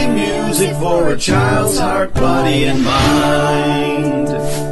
music for a child's heart, body, and mind.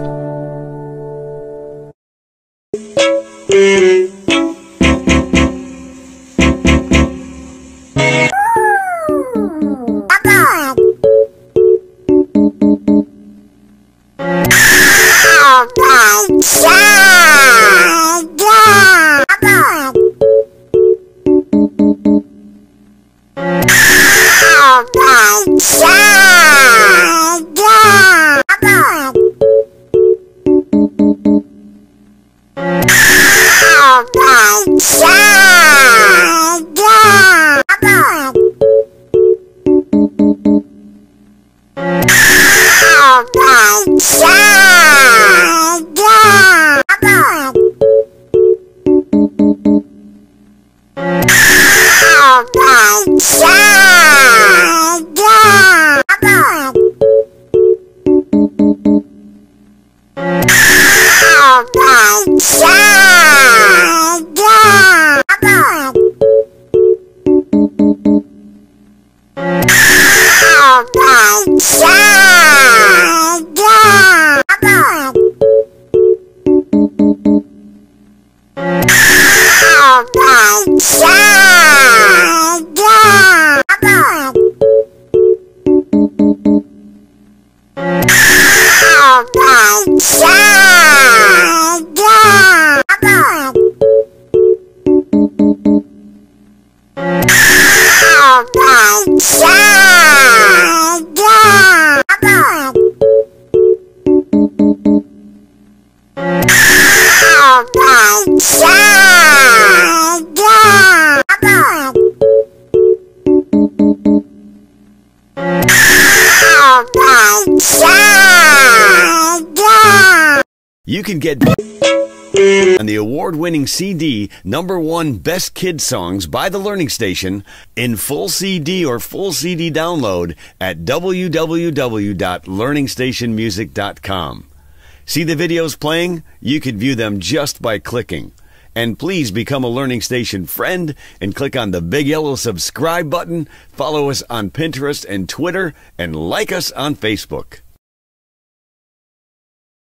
You can get on the award-winning CD, #1 Best Kid Songs by The Learning Station in full CD or full CD download at www.learningstationmusic.com. See the videos playing? You can view them just by clicking. And please become a Learning Station friend and click on the big yellow subscribe button, follow us on Pinterest and Twitter, and like us on Facebook.